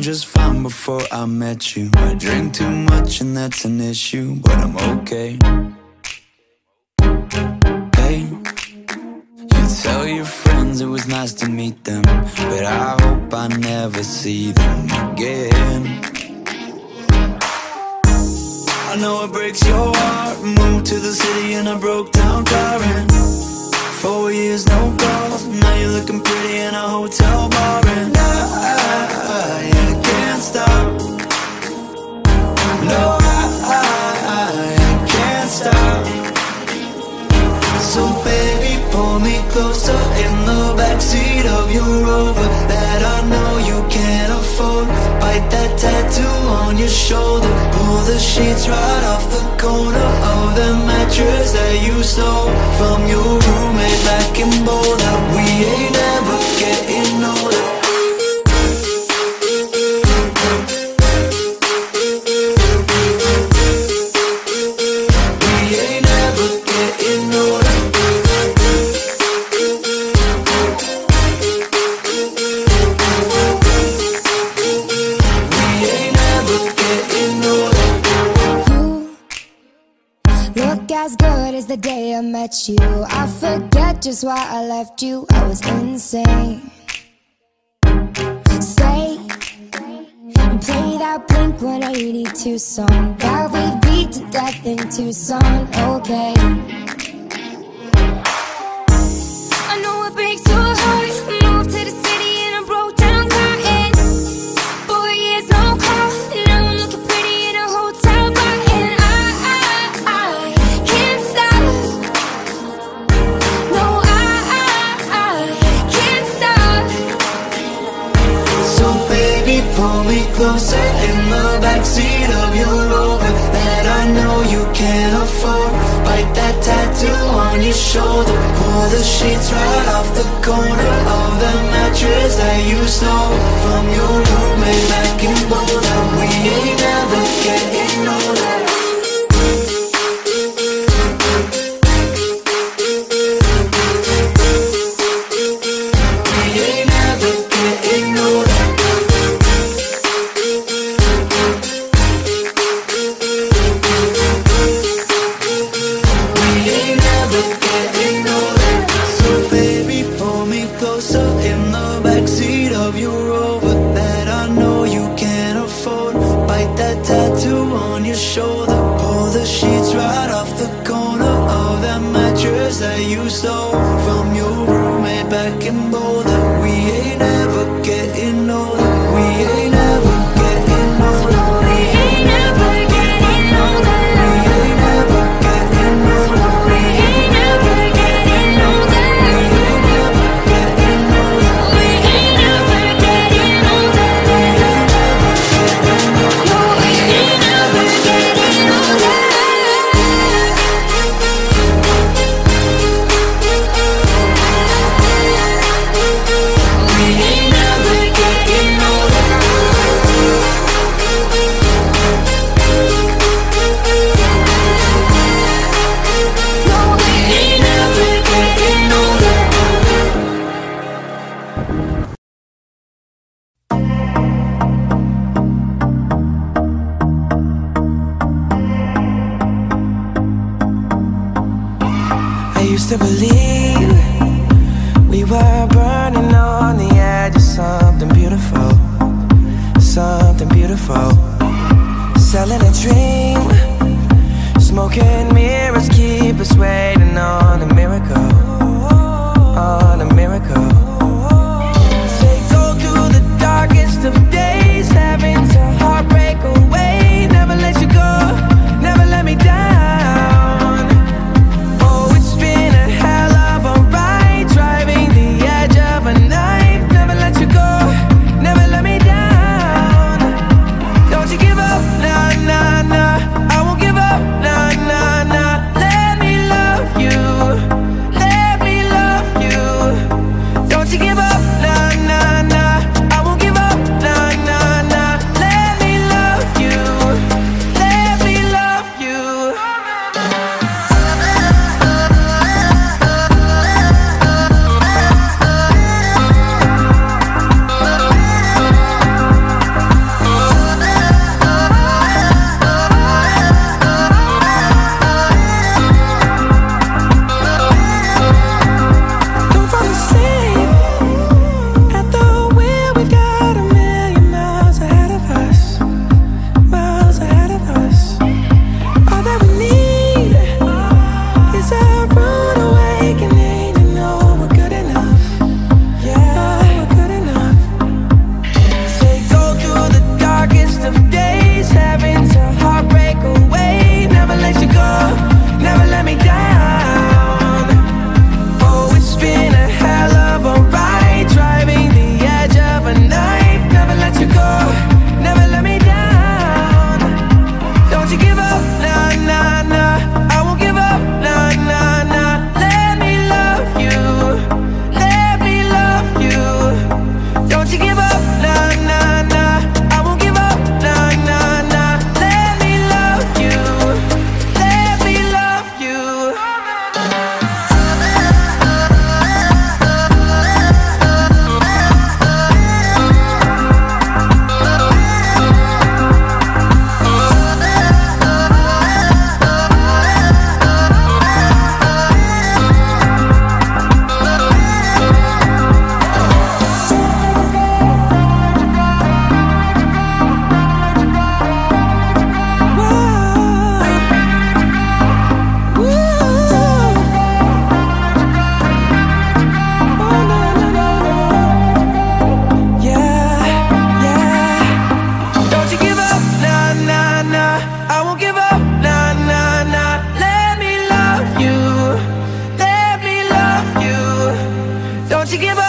just fine before I met you. I drink too much and that's an issue, but I'm okay. Hey, you tell your friends it was nice to meet them, but I hope I never see them again. I know it breaks your heart. Moved to the city in a broke down car, and 4 years no calls. Now you're looking pretty in a hotel bar, and I can't stop. No, I can't stop. So baby, pull me closer in the backseat of your Rover that I know you can't afford. Bite that tattoo on your shoulder. Pull the sheets right off the corner of the mattress that you stole from your roommate back in Boulder. We ain't ever getting older. As good as the day I met you. I forget just why I left you. I was insane. Stay and play that Blink-182 song that we beat to death in Tucson. Okay, I know it breaks your heart. Moved to the city in a broke down car, and 4 years no call. Now I'm looking pretty in a hotel bar, and I can't stop. No, I can't stop. So baby, pull me closer in the backseat of your Rover that I know you can't afford. Bite that tattoo on your shoulder. Pull the sheets right off the corner of the mattress that you stole from your roommate back in Boulder. We ain't ever getting older. That you stole from your roommate back in Boulder. We ain't ever getting older. We ain't ever getting older. We ain't ever getting older. We ain't ever getting older. We ain't ever getting older. We ain't ever getting older. We ain't ever getting older. We ain't ever getting older. No, we ain't ever getting older. To believe we were burning on the edge of something beautiful, something beautiful. Selling a dream, smoking mirrors keep us waiting on a miracle, on a miracle. Say go through the darkest of days, having to heartbreak away. Never let you go, never let me down. you give up?